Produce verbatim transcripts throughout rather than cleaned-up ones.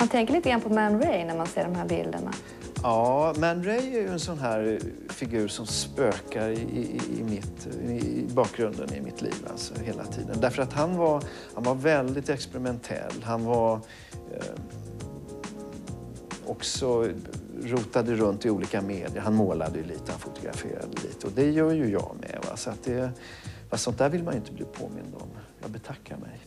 Man tänker lite grann på Man Ray när man ser de här bilderna. Ja, Man Ray är ju en sån här figur som spökar i, i, i, mitt, i bakgrunden i mitt liv alltså, hela tiden. Därför att han var, han var väldigt experimentell. Han var eh, också rotade runt i olika medier. Han målade ju lite, han fotograferade lite. Och det gör ju jag med. Va? Så att det, fast sånt där vill man ju inte bli påmind om. Jag betackar mig.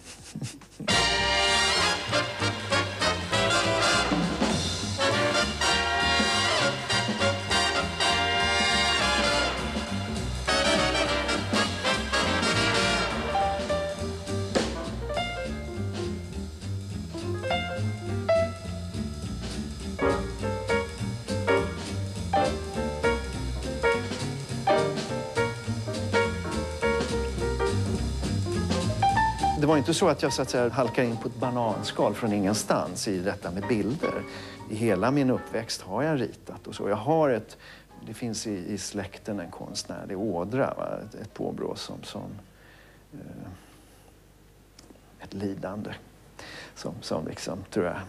Det var inte så att jag så att säga, halkar in på ett bananskal från ingenstans i detta med bilder. I hela min uppväxt har jag ritat och så. Jag har ett, det finns i, i släkten en konstnärlig ådra, va? Ett, ett påbrå som, som eh, ett lidande. Som, som liksom, tror jag...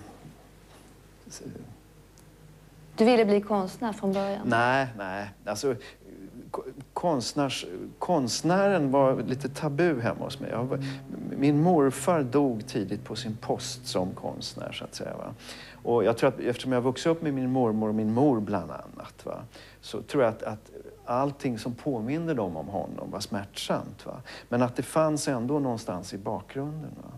Du ville bli konstnär från början? Nej, nej. Alltså, konstnärs, konstnären var lite tabu hemma hos mig. Jag, min morfar dog tidigt på sin post som konstnär, så att säga. Va? Och jag tror att eftersom jag vuxit upp med min mormor och min mor bland annat, va? Så tror jag att, att allting som påminner dem om honom var smärtsamt. Va? Men att det fanns ändå någonstans i bakgrunden. Va?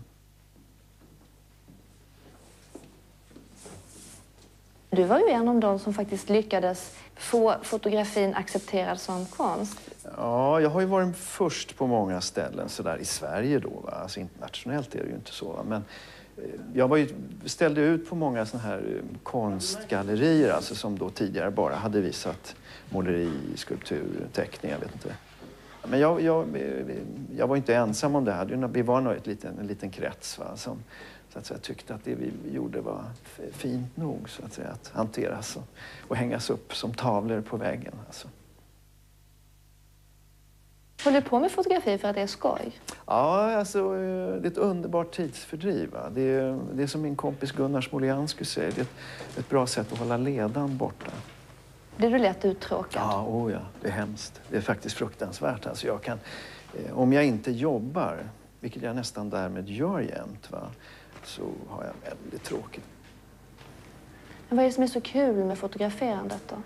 Du var ju en av dem som faktiskt lyckades få fotografin accepterad som konst. Ja, jag har ju varit först på många ställen så där i Sverige då. Va? Alltså internationellt är det ju inte så. Va? Men jag var ju, ställde ut på många såna här konstgallerier alltså, som då tidigare bara hade visat måleri, skulptur, teckning, jag vet inte. Men jag, jag, jag var inte ensam om det här. Vi var nog ett liten, en liten krets, va? Som så att säga, tyckte att det vi gjorde var fint nog så att säga, att hanteras och, och hängas upp som tavlor på väggen. Alltså. Håller du på med fotografi för att det är skoj? Ja, alltså, det är ett underbart tidsfördriv. Va? Det, är, det är som min kompis Gunnar Smoljansky säger, det är ett, ett bra sätt att hålla ledan borta. Blir du lätt uttråkad? Ja, oh ja, det är hemskt. Det är faktiskt fruktansvärt. Alltså jag kan, eh, om jag inte jobbar, vilket jag nästan därmed gör jämt, va? Så har jag väldigt tråkigt. Men vad är det som är så kul med fotograferandet då?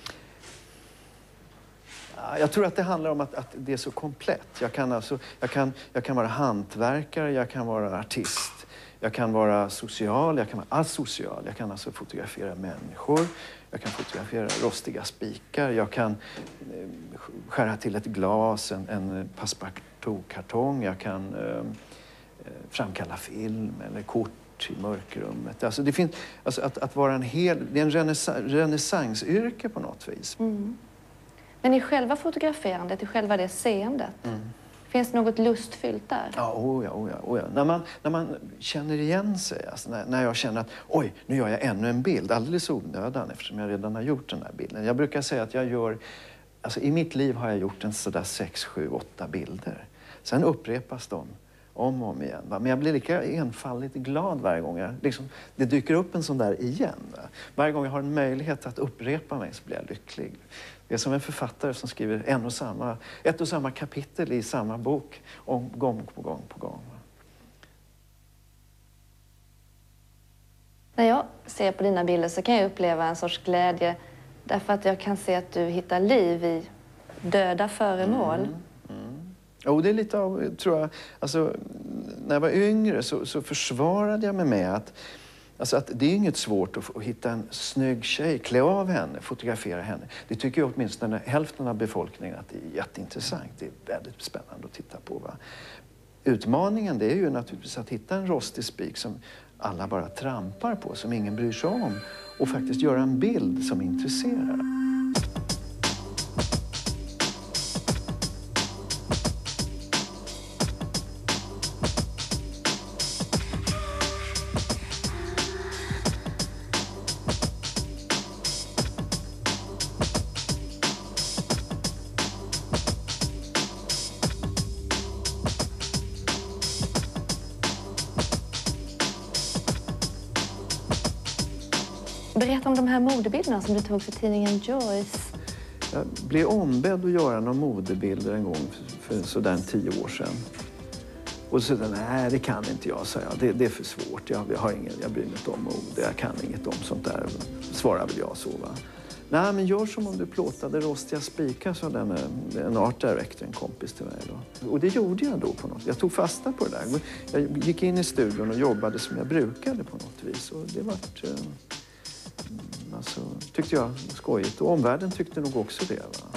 Jag tror att det handlar om att, att det är så komplett. Jag kan, alltså, jag, kan, jag kan vara hantverkare, jag kan vara artist, jag kan vara social, jag kan vara asocial. Jag kan alltså fotografera människor, jag kan fotografera rostiga spikar, jag kan eh, skära till ett glas, en, en passepartout-kartong, jag kan eh, framkalla film eller kort i mörkrummet. Alltså det finns, alltså att, att vara en hel, det är en renässans, renässansyrke på något vis. Mm. Men i själva fotograferandet, i själva det seendet, mm. finns det något lustfyllt där? Ja, oh ja, oh ja, oh ja. När man, när man känner igen sig, alltså när, när jag känner att oj, nu gör jag ännu en bild, alldeles onödan eftersom jag redan har gjort den här bilden. Jag brukar säga att jag gör, alltså i mitt liv har jag gjort en sådär sex, sju, åtta bilder. Sen upprepas de om och om igen. Va? Men jag blir lika enfaldigt glad varje gång jag, liksom, det dyker upp en sån där igen. Va? Varje gång jag har en möjlighet att upprepa mig så blir jag lycklig. Det är som en författare som skriver en och samma, ett och samma kapitel i samma bok om gång på gång på gång. Va? När jag ser på dina bilder så kan jag uppleva en sorts glädje därför att jag kan se att du hittar liv i döda föremål. Mm. Jo, det är lite av, tror jag, alltså, när jag var yngre så, så försvarade jag mig med att, alltså att det är inget svårt att, att hitta en snygg tjej, klä av henne, fotografera henne. Det tycker jag åtminstone hälften av befolkningen att det är jätteintressant. Det är väldigt spännande att titta på. Va? Utmaningen det är ju naturligtvis att hitta en rostig spik som alla bara trampar på, som ingen bryr sig om. Och faktiskt göra en bild som intresserar. Berätta om de här modebilderna som du tog för tidningen Joyce. Jag blev ombedd att göra några modebilder en gång för, för sådär tio år sedan. Och så sa nej det kan inte jag, sa jag. Det, det är för svårt. Jag, jag, har ingen, jag bryr mig inte om mode. Jag kan inget om sånt där. Svarar väl jag så, va. Nej, men gör som om du plåtade rostiga spikar, sa den, en art director, en kompis till mig då. Och det gjorde jag då på något. Jag tog fasta på det där. Jag gick in i studion och jobbade som jag brukade på något vis. Och det var eh, alltså, tyckte jag skojigt. Och omvärlden tyckte nog också det, va.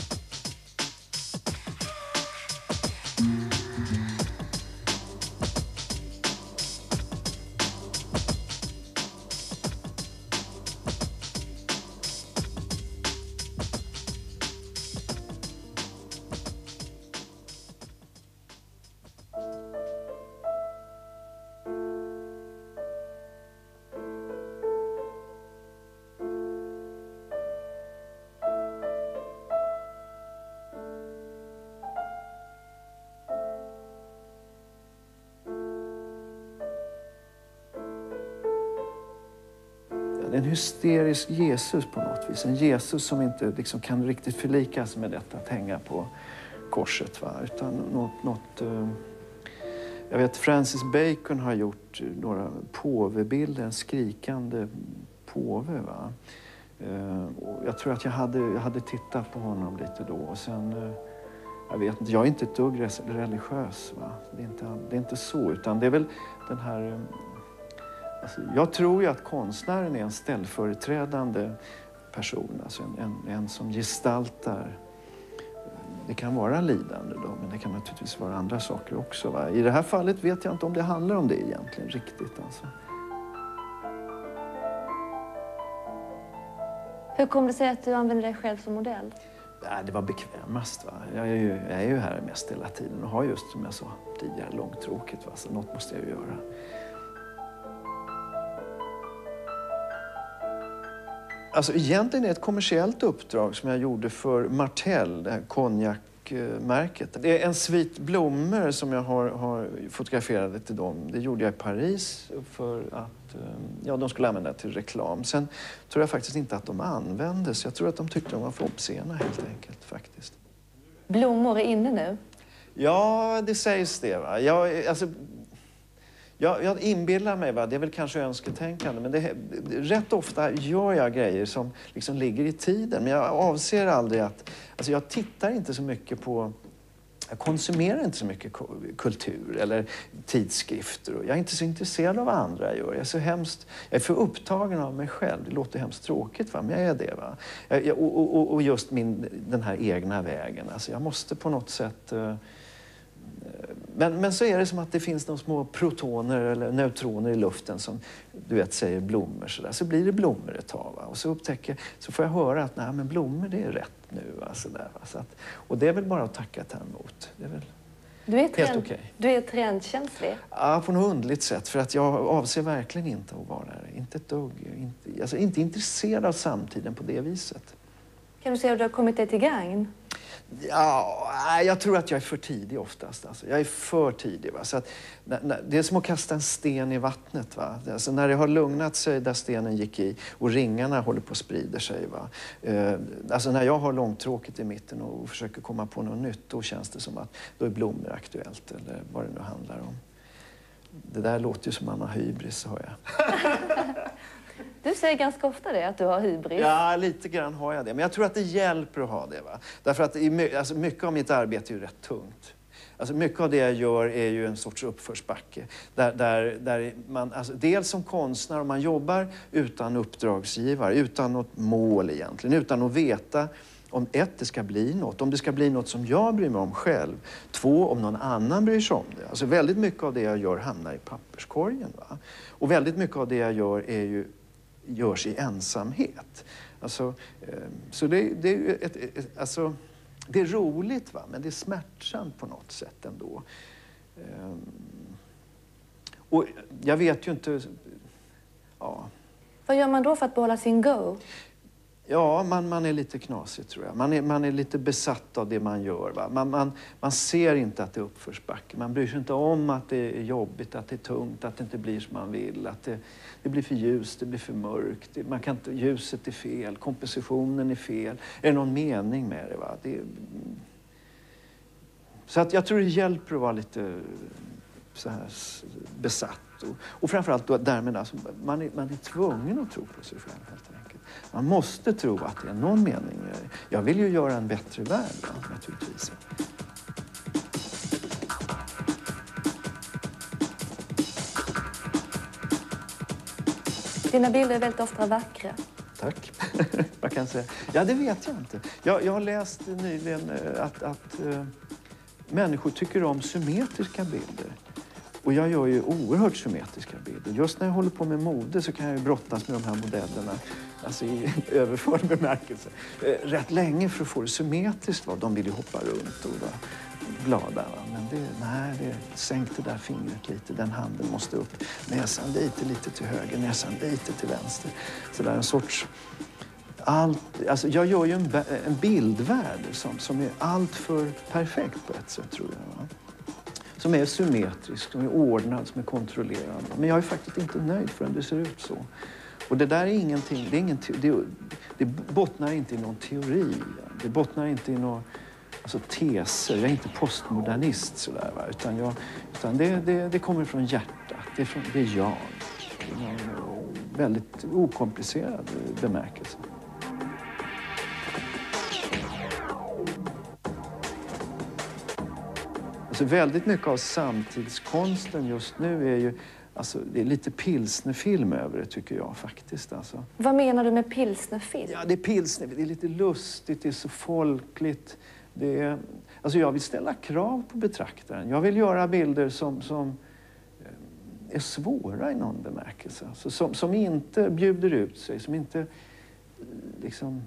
En hysterisk Jesus på något vis. En Jesus som inte liksom kan riktigt förlikas med detta att hänga på korset, va? Utan något... något uh... Jag vet Francis Bacon har gjort några påvebilder, en skrikande påve, va? Uh, och jag tror att jag hade, jag hade tittat på honom lite då. Och sen... Uh... Jag vet inte, jag är inte ett dugg religiös, va? Det är inte, det är inte så, utan det är väl den här... Uh... Alltså, jag tror ju att konstnären är en ställföreträdande person, alltså en, en, en som gestaltar. Det kan vara lidande då, men det kan naturligtvis vara andra saker också, va? I det här fallet vet jag inte om det handlar om det egentligen riktigt. Alltså. Hur kom det sig att du använde dig själv som modell? Ja, det var bekvämast, va? Jag är, ju, jag är ju här mest hela tiden och har just, som jag sa tidigare, långtråkigt, va? Så något måste jag ju göra. Alltså egentligen är det ett kommersiellt uppdrag som jag gjorde för Martell, det här konjakmärket. Det är en svit blommor som jag har, har fotograferat till dem. Det gjorde jag i Paris för att ja, de skulle använda det till reklam. Sen tror jag faktiskt inte att de användes. Jag tror att de tyckte de var för obscena helt enkelt faktiskt. Blommor är inne nu? Ja, det sägs det, va. Jag, alltså, Jag, jag inbillar mig, va? Det är väl kanske önsketänkande, men det, rätt ofta gör jag grejer som liksom ligger i tiden. Men jag avser aldrig att... Alltså jag tittar inte så mycket på... Jag konsumerar inte så mycket kultur eller tidskrifter. Jag är inte så intresserad av vad andra gör. Jag är, så hemskt, jag är för upptagen av mig själv. Det låter hemskt tråkigt, va? Men jag är det. Va? Jag, och, och, och just min, den här egna vägen. Alltså jag måste på något sätt... Uh, Men, men så är det som att det finns några små protoner eller neutroner i luften som du vet säger blommor så där. Så blir det blommor ett tag, va? Och så upptäcker så får jag höra att nej, men blommor det är rätt nu, va? Så där, va? Så att, och det är väl bara att tacka ta emot. Det är väl du är trend, helt okej. Du är trendkänslig? Ja, på något underligt sätt. För att jag avser verkligen inte att vara där. Inte ett dugg. Inte, alltså inte intresserad av samtiden på det viset. Kan du säga att du har kommit dig till gagn? Ja, jag tror att jag är för tidig oftast. Alltså. Jag är för tidig. Va? Så att, när, när, det är som att kasta en sten i vattnet. Va? Alltså, när det har lugnat sig där stenen gick i och ringarna håller på att sprida sig. Va? Eh, alltså när jag har långtråkigt i mitten och försöker komma på något nytt, då känns det som att då är blommor aktuellt eller vad det nu handlar om. Det där låter ju som man har hybris, hör jag. Du säger ganska ofta det, att du har hybris. Ja, lite grann har jag det. Men jag tror att det hjälper att ha det. Va? Därför att i, alltså, mycket av mitt arbete är ju rätt tungt. Alltså, mycket av det jag gör är ju en sorts uppförsbacke. Där, där, där man, alltså, dels som konstnär, om man jobbar utan uppdragsgivare, utan något mål egentligen, utan att veta om ett, det ska bli något, om det ska bli något som jag bryr mig om själv. Två, om någon annan bryr sig om det. Alltså väldigt mycket av det jag gör hamnar i papperskorgen. Va? Och väldigt mycket av det jag gör är ju görs i ensamhet. Alltså, så det, det är ett, ett, alltså, det är roligt, va? Men det är smärtsamt på något sätt ändå. Och jag vet ju inte... Ja. Vad gör man då för att behålla sin go? Ja, man, man är lite knasig tror jag. Man är, man är lite besatt av det man gör. Va? Man, man, man ser inte att det är uppförsbacke. Man bryr sig inte om att det är jobbigt, att det är tungt, att det inte blir som man vill. Att det, det blir för ljust, det blir för mörkt. Det, man kan inte, ljuset är fel, kompositionen är fel. Är det någon mening med det? Va? Det så att jag tror det hjälper att vara lite så här besatt. Och, och framförallt då, därmed alltså, man, är, man är tvungen att tro på sig själv helt enkelt. Man måste tro att det är någon mening. Jag vill ju göra en bättre värld, va, naturligtvis. Dina bilder är väldigt ofta vackra. Tack. Vad kan jag säga? Ja, det vet jag inte. Jag, jag har läst nyligen att, att uh, människor tycker om symmetriska bilder. Och jag gör ju oerhört symmetriska bilder. Just när jag håller på med mode så kan jag ju brottas med de här modellerna. Alltså i överförd bemärkelse. Rätt länge för att få det symmetriskt. Va? De vill ju hoppa runt och vara glada. Va? Men det, nej, det, sänk det där fingret lite. Den handen måste upp. Näsan lite, lite till höger. Näsan lite till vänster. Så där en sorts... Allt, alltså jag gör ju en, en bildvärld som, som är allt för perfekt på ett sätt, tror jag. Va? Som är symmetrisk, som är ordnad, som är kontrollerad. Men jag är faktiskt inte nöjd förrän det ser ut så. Och det där är ingenting, det, är ingen, det, det bottnar inte i någon teori. Det bottnar inte i några alltså, teser. Jag är inte postmodernist sådär, va? Utan, jag, utan det, det, det kommer från hjärtat. Det är, från, det är jag. Det är en väldigt okomplicerad bemärkelse. Alltså väldigt mycket av samtidskonsten just nu är ju, alltså det är lite pilsnerfilm över det tycker jag faktiskt. Alltså. Vad menar du med pilsnerfilm? Ja, det är pilsner, det är lite lustigt, det är så folkligt. Det är, alltså jag vill ställa krav på betraktaren. Jag vill göra bilder som, som är svåra i någon bemärkelse. Alltså som, som inte bjuder ut sig, som inte liksom...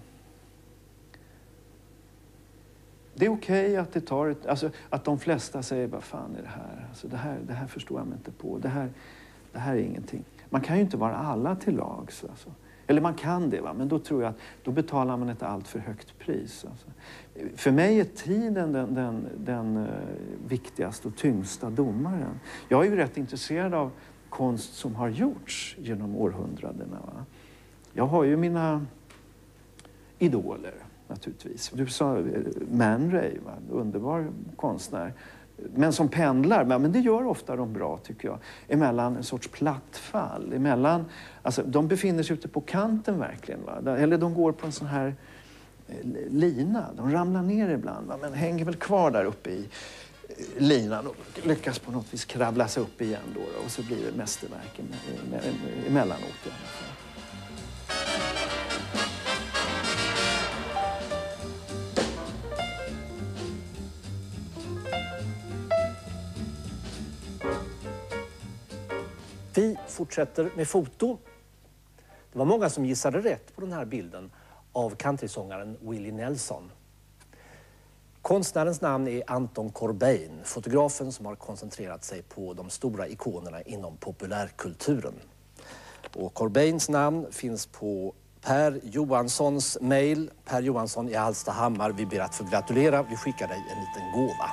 Det är okej okay att det tar ett, alltså att de flesta säger, vad fan är det här? Alltså det här, det här förstår jag mig inte på. Det här, det här är ingenting. Man kan ju inte vara alla till lags. Alltså. Eller man kan det, va? Men då tror jag att då betalar man ett allt för högt pris. Alltså. För mig är tiden den, den, den uh, viktigaste och tyngsta domaren. Jag är ju rätt intresserad av konst som har gjorts genom århundradena. Va? Jag har ju mina idoler. Naturligtvis. Du sa Man Ray, va? Underbar konstnär. Men som pendlar, men det gör ofta de bra tycker jag. Emellan en sorts plattfall. Emellan, alltså, de befinner sig ute på kanten verkligen. Va? Eller de går på en sån här lina. De ramlar ner ibland, va? Men hänger väl kvar där uppe i linan och lyckas på något vis kravla sig upp igen då. Och så blir det mästerverk emellanåt i alla fall. Vi fortsätter med foto. Det var många som gissade rätt på den här bilden av countrysångaren Willie Nelson. Konstnärens namn är Anton Corbijn, fotografen som har koncentrerat sig på de stora ikonerna inom populärkulturen. Och Corbijns namn finns på Per Johanssons mejl. Per Johansson i Hallstahammar, vi ber att få gratulera. Vi skickar dig en liten gåva.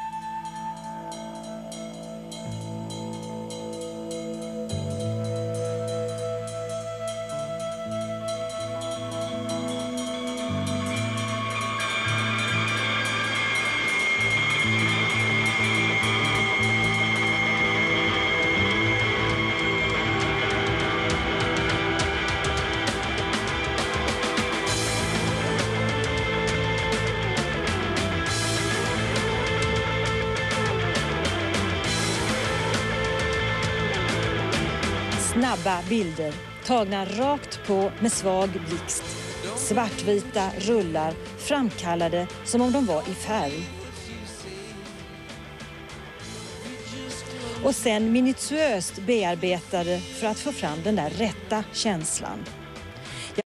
Snabba bilder, tagna rakt på med svag blixt. Svartvita rullar, framkallade som om de var i färg. Och sen minutiöst bearbetade för att få fram den där rätta känslan.